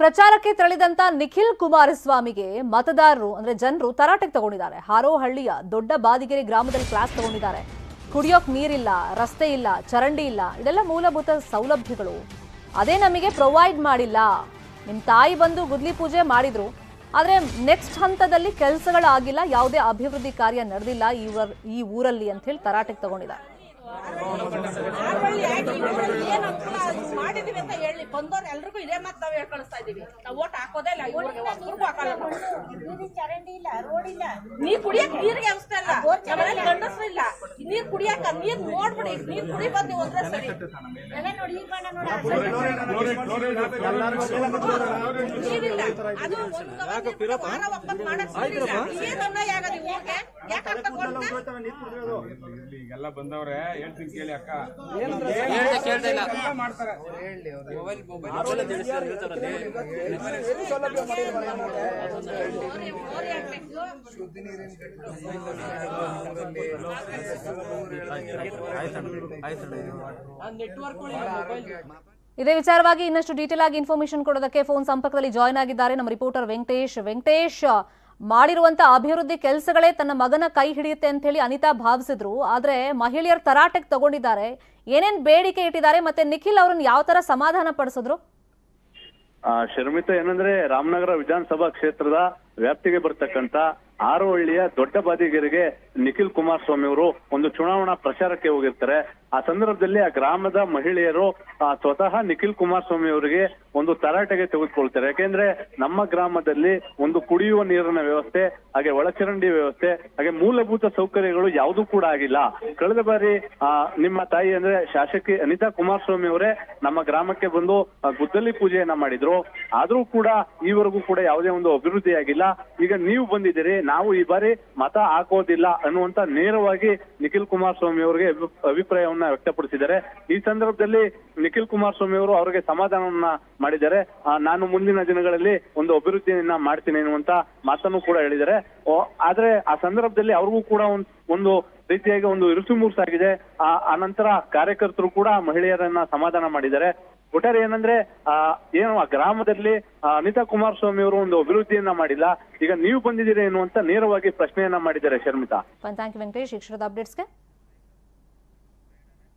ಪ್ರಚಾರಕ್ಕೆ ತೆರಳಿದಂತ ನಿಖಿಲ್ ಕುಮಾರಸ್ವಾಮಿಗೆ ಮತದಾರರು ಅಂದ್ರೆ ಜನರು ತರಾಟೆಗೆ ತಗೊಂಡಿದ್ದಾರೆ. ಹಾರೋಹಳ್ಳಿಯ ದೊಡ್ಡ ಬಾದಿಗೆರೆ ಗ್ರಾಮದಲ್ಲಿ ಕ್ಲಾಸ್ ತಗೊಂಡಿದ್ದಾರೆ. ಕುಡಿಯೋಕ್ ನೀರಿಲ್ಲ, ರಸ್ತೆ ಇಲ್ಲ, ಚರಂಡಿ ಇಲ್ಲ, ಇದೆಲ್ಲ ಮೂಲಭೂತ ಸೌಲಭ್ಯಗಳು. ಅದೇ ನಮಗೆ ಪ್ರೊವೈಡ್ ಮಾಡಿಲ್ಲ. ನಿಮ್ಮ ತಾಯಿ ಬಂದು ಗುದ್ಲಿ ಪೂಜೆ ಮಾಡಿದ್ರು, ಆದ್ರೆ ನೆಕ್ಸ್ಟ್ ಹಂತದಲ್ಲಿ ಕೆಲಸಗಳಾಗಿಲ್ಲ, ಯಾವುದೇ ಅಭಿವೃದ್ಧಿ ಕಾರ್ಯ ನಡೆದಿಲ್ಲ ಈ ಊರಲ್ಲಿ ಅಂತ ಹೇಳಿ ತರಾಟೆಗೆ ತಗೊಂಡಿದ್ದಾರೆ. ಮಾಡಿದೀವಿ ಅಂತ ಹೇಳಿ ಬಂದವ್ರು ಎಲ್ರಿಗೂ ಇದೇ ಮಾತು ನಾವು ಹೇಳಿ ಕಳಿಸ್ತಾ ಇದೀವಿ. ನಾವು ಓಟ್ ಹಾಕೋದೇ ಇಲ್ಲ, ಚರಂಡಿ ಇಲ್ಲ, ರೋಡ್ ಇಲ್ಲ, ನೀರ್ ಕುಡಿಯಕ್ ನೀರಿಗೆ ವ್ಯವಸ್ಥೆ ಇಲ್ಲ, ಮನೇಲಿ ಗಂಡಸರು ಇಲ್ಲ, ನೀರ್ ಕುಡಿಯಕ ನೀರ್ ನೋಡ್ಬಿಡಿ, ನೀರ್ ಕುಡಿ ಬಂದು ಹೋದ್ರೆ ಸರಿ. ನೀರಿಲ್ಲ, ಅದು ಒಂದು ವಾರ ಒಪ್ಪತ್ತು ಮಾಡಕ್ ಏನ್ ಅನ್ಯಾಯ ಆಗದ ಊರಿಗೆ ಯಾಕೆ ಈಗೆಲ್ಲ ಬಂದವ್ರೆ ಹೇಳ್ತೀನಿ ಕೇಳಿ ಅಕ್ಕ ಮಾಡ್ತಾರೆ. ಇದೇ ವಿಚಾರವಾಗಿ ಇನ್ನಷ್ಟು ಡೀಟೇಲ್ ಆಗಿ ಇನ್ಫಾರ್ಮೇಶನ್ ಕೊಡೋದಕ್ಕೆ ಫೋನ್ ಸಂಪರ್ಕದಲ್ಲಿ ಜಾಯ್ನ್ ಆಗಿದ್ದಾರೆ ನಮ್ಮ ರಿಪೋರ್ಟರ್ ವೆಂಕಟೇಶ್. ಮಾಡಿರುವಂತ ಅಭಿವೃದ್ಧಿ ಕೆಲಸಗಳೇ ತನ್ನ ಮಗನ ಕೈ ಹಿಡಿಯುತ್ತೆ ಅಂತ ಹೇಳಿ ಅನಿತಾ ಭಾವಿಸಿದ್ರು, ಆದ್ರೆ ಮಹಿಳೆಯರ ತರಾಟೆಗೆ ತಗೊಂಡಿದ್ದಾರೆ. ಏನೇನ್ ಬೇಡಿಕೆ ಇಟ್ಟಿದ್ದಾರೆ ಮತ್ತೆ ನಿಖಿಲ್ ಅವ್ರನ್ನ ಯಾವ ತರ ಸಮಾಧಾನ ಪಡಿಸಿದ್ರು? ಶರ್ಮಿತಾ, ಏನಂದ್ರೆ ರಾಮನಗರ ವಿಧಾನಸಭಾ ಕ್ಷೇತ್ರದ ವ್ಯಾಪ್ತಿಗೆ ಬರ್ತಕ್ಕಂತ ಹಾರೋಹಳ್ಳಿಯ ದೊಡ್ಡ ಬಾದಿಗೆರೆಗೆ ನಿಖಿಲ್ ಕುಮಾರಸ್ವಾಮಿ ಅವರು ಒಂದು ಚುನಾವಣಾ ಪ್ರಚಾರಕ್ಕೆ ಹೋಗಿರ್ತಾರೆ. ಆ ಸಂದರ್ಭದಲ್ಲಿ ಆ ಗ್ರಾಮದ ಮಹಿಳೆಯರು ಸ್ವತಃ ನಿಖಿಲ್ ಕುಮಾರಸ್ವಾಮಿ ಅವರಿಗೆ ಒಂದು ತರಾಟೆಗೆ ತೆಗೆದುಕೊಳ್ತಾರೆ. ಯಾಕೆಂದ್ರೆ ನಮ್ಮ ಗ್ರಾಮದಲ್ಲಿ ಒಂದು ಕುಡಿಯುವ ನೀರಿನ ವ್ಯವಸ್ಥೆ, ಹಾಗೆ ಒಳಚರಂಡಿ ವ್ಯವಸ್ಥೆ, ಹಾಗೆ ಮೂಲಭೂತ ಸೌಕರ್ಯಗಳು ಯಾವುದೂ ಕೂಡ ಆಗಿಲ್ಲ. ಕಳೆದ ಬಾರಿ ನಿಮ್ಮ ತಾಯಿ ಅಂದ್ರೆ ಶಾಸಕಿ ಅನಿತಾ ಕುಮಾರಸ್ವಾಮಿ ಅವರೇ ನಮ್ಮ ಗ್ರಾಮಕ್ಕೆ ಬಂದು ಗುದ್ದಲಿ ಪೂಜೆಯನ್ನ ಮಾಡಿದ್ರು. ಆದ್ರೂ ಕೂಡ ಈವರೆಗೂ ಕೂಡ ಯಾವುದೇ ಒಂದು ಅಭಿವೃದ್ಧಿ ಆಗಿಲ್ಲ. ಈಗ ನೀವು ಬಂದಿದ್ದೀರಿ, ನಾವು ಈ ಬಾರಿ ಮತ ಹಾಕೋದಿಲ್ಲ ಅನ್ನುವಂತ ನೇರವಾಗಿ ನಿಖಿಲ್ ಕುಮಾರಸ್ವಾಮಿ ಅವರಿಗೆ ಅಭಿಪ್ರಾಯವನ್ನ ವ್ಯಕ್ತಪಡಿಸಿದ್ದಾರೆ. ಈ ಸಂದರ್ಭದಲ್ಲಿ ನಿಖಿಲ್ ಕುಮಾರಸ್ವಾಮಿ ಅವರು ಅವರಿಗೆ ಸಮಾಧಾನವನ್ನ ಮಾಡಿದ್ದಾರೆ. ನಾನು ಮುಂದಿನ ದಿನಗಳಲ್ಲಿ ಒಂದು ಅಭಿವೃದ್ಧಿಯನ್ನ ಮಾಡ್ತೀನಿ ಅನ್ನುವಂತ ಮಾತನ್ನು ಕೂಡ ಹೇಳಿದ್ದಾರೆ. ಆದ್ರೆ ಆ ಸಂದರ್ಭದಲ್ಲಿ ಅವ್ರಿಗೂ ಕೂಡ ಒಂದು ರೀತಿಯಾಗಿ ಒಂದು ಇರುಸುಮುರುಸಾಗಿದೆ. ಆ ನಂತರ ಕಾರ್ಯಕರ್ತರು ಕೂಡ ಮಹಿಳೆಯರನ್ನ ಸಮಾಧಾನ ಮಾಡಿದ್ದಾರೆ. ಒಟ್ಟಾರೆ ಏನಂದ್ರೆ ಏನು ಆ ಗ್ರಾಮದಲ್ಲಿ ಅನಿತಾ ಕುಮಾರಸ್ವಾಮಿ ಅವರು ಒಂದು ಅಭಿವೃದ್ಧಿಯನ್ನ ಮಾಡಿಲ್ಲ, ಈಗ ನೀವು ಬಂದಿದ್ದೀರಿ ಎನ್ನುವಂತ ನೇರವಾಗಿ ಪ್ರಶ್ನೆಯನ್ನ ಮಾಡಿದ್ದಾರೆ. ಶರ್ಮಿತಾ, ಥ್ಯಾಂಕ್ ಯು ವೆಂಕಟೇಶ್, ಈ ಕ್ಷಣದ ಅಪ್ಡೇಟ್ಸ್ಗೆ.